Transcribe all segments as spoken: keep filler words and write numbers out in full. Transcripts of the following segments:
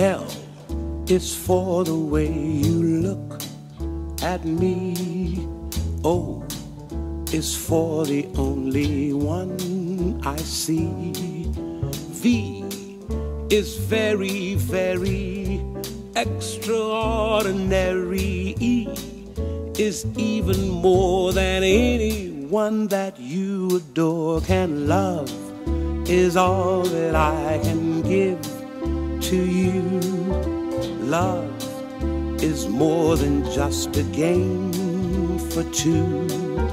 L is for the way you look at me. O is for the only one I see. V is very, very extraordinary. E is even more than anyone that you adore can love, is all that I can give to you. Love is more than just a game for two.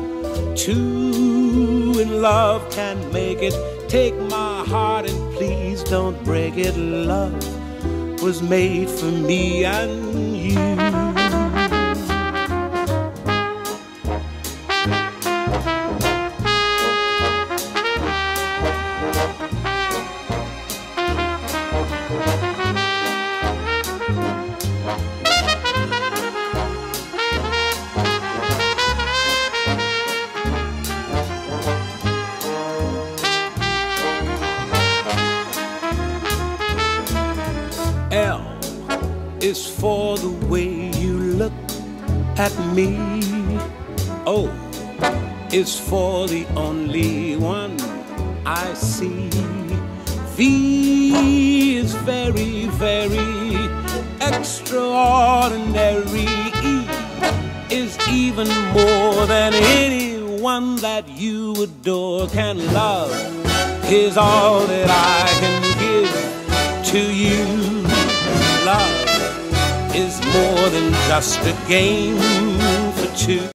Two in love can make it. Take my heart and please don't break it. Love was made for me and you. L is for the way you look at me. O is for the only one I see. V is very, very extraordinary. E is even more than anyone that you adore can love, is all that I can give to you. Love is more than just a game for two.